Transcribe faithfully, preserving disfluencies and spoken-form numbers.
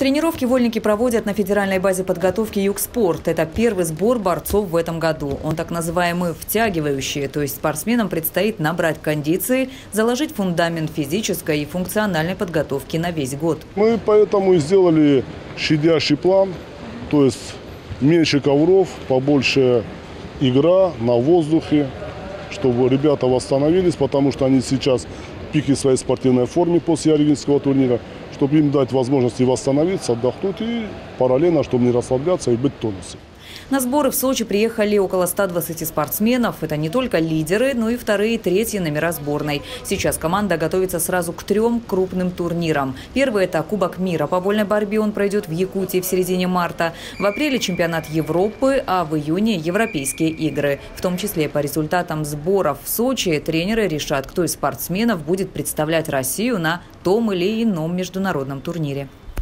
Тренировки вольники проводят на федеральной базе подготовки «Югспорт». Это первый сбор борцов в этом году. Он так называемый «втягивающий», то есть спортсменам предстоит набрать кондиции, заложить фундамент физической и функциональной подготовки на весь год. Мы поэтому и сделали щадящий план, то есть меньше ковров, побольше игра на воздухе, чтобы ребята восстановились, потому что они сейчас в пике своей спортивной формы после Орегинского турнира, чтобы им дать возможность восстановиться, отдохнуть и параллельно, чтобы не расслабляться и быть в тонусе. На сборы в Сочи приехали около ста двадцати спортсменов. Это не только лидеры, но и вторые и третьи номера сборной. Сейчас команда готовится сразу к трем крупным турнирам. Первый – это Кубок мира по вольной борьбе. Он пройдет в Якутии в середине марта. В апреле чемпионат Европы, а в июне – Европейские игры. В том числе по результатам сборов в Сочи тренеры решат, кто из спортсменов будет представлять Россию на том или ином международном турнире.